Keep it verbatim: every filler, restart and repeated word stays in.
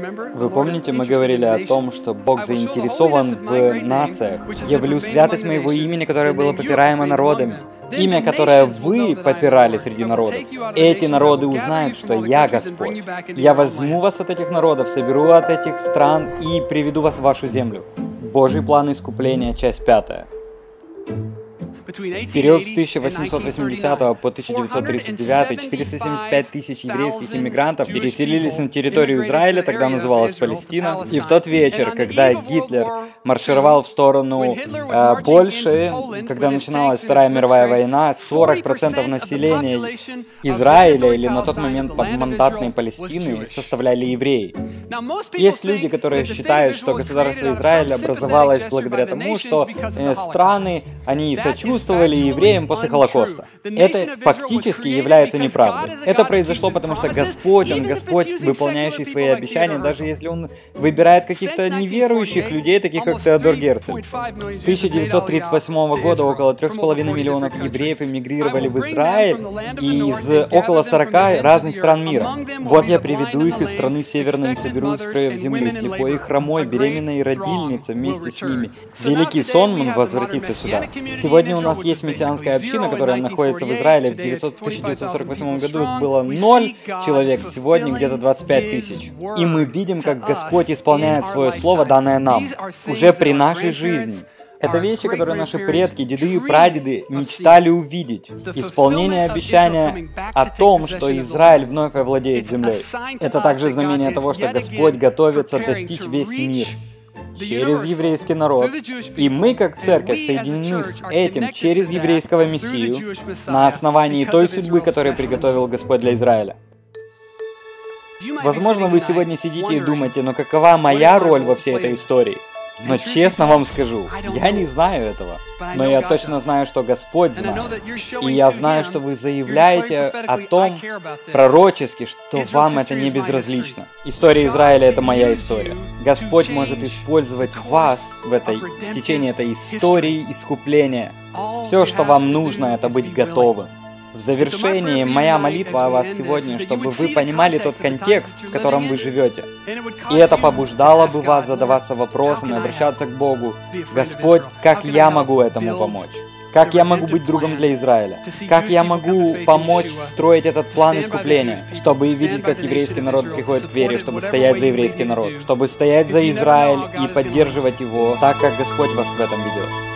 Вы помните, мы говорили о том, что Бог заинтересован в нациях. «Явлю святость моего имени, которое было попираемо народами». Имя, которое вы попирали среди народов. Эти народы узнают, что я Господь. Я возьму вас от этих народов, соберу от этих стран и приведу вас в вашу землю. Божий план искупления, часть пятая. В период с тысяча восемьсот восьмидесятого по тысяча девятьсот тридцать девятый четыреста семьдесят пять тысяч еврейских иммигрантов переселились на территорию Израиля, тогда называлась Палестина. И в тот вечер, когда Гитлер маршировал в сторону э, Польши, когда начиналась Вторая мировая война, сорок процентов населения Израиля, или на тот момент подмандатной Палестины, составляли евреи. Есть люди, которые считают, что государство Израиль образовалось благодаря тому, что э, страны, они сочувствуют евреям после Холокоста. Это фактически является неправдой. Это произошло потому, что Господь, Он Господь, выполняющий свои обещания, даже если Он выбирает каких-то неверующих людей, таких как Теодор Герцель. С тысяча девятьсот тридцать восьмого года около трех с половиной миллионов евреев эмигрировали в Израиль из около сорока разных стран мира. Вот я приведу их из страны северной и соберу их с краев земли, слепой и хромой, беременной и родильница вместе с ними. Великий сон возвратится сюда. Сегодня у нас есть мессианская община, которая находится в Израиле. В тысяча девятьсот сорок восьмом году было ноль человек, сегодня где-то двадцать пять тысяч. И мы видим, как Господь исполняет свое слово, данное нам, уже при нашей жизни. Это вещи, которые наши предки, деды и прадеды мечтали увидеть. Исполнение обещания о том, что Израиль вновь овладеет землей. Это также знамение того, что Господь готовится достичь весь мир через еврейский народ. И мы, как церковь, соединены с этим через еврейского Мессию на основании той судьбы, которую приготовил Господь для Израиля. Возможно, вы сегодня сидите и думаете, но какова моя роль во всей этой истории? Но честно вам скажу, я не знаю этого. Но я точно знаю, что Господь знает. И я знаю, что вы заявляете о том пророчески, что вам это не безразлично. История Израиля — это моя история. Господь может использовать вас в, этой, в течение этой истории искупления. Все, что вам нужно, это быть готовым. В завершении моя молитва о вас сегодня, чтобы вы понимали тот контекст, в котором вы живете. И это побуждало бы вас задаваться вопросом и обращаться к Богу. Господь, как я могу этому помочь? Как я могу быть другом для Израиля? Как я могу помочь строить этот план искупления? Чтобы видеть, как еврейский народ приходит к вере, чтобы стоять за еврейский народ, чтобы стоять за Израиль и поддерживать его так, как Господь вас в этом ведет.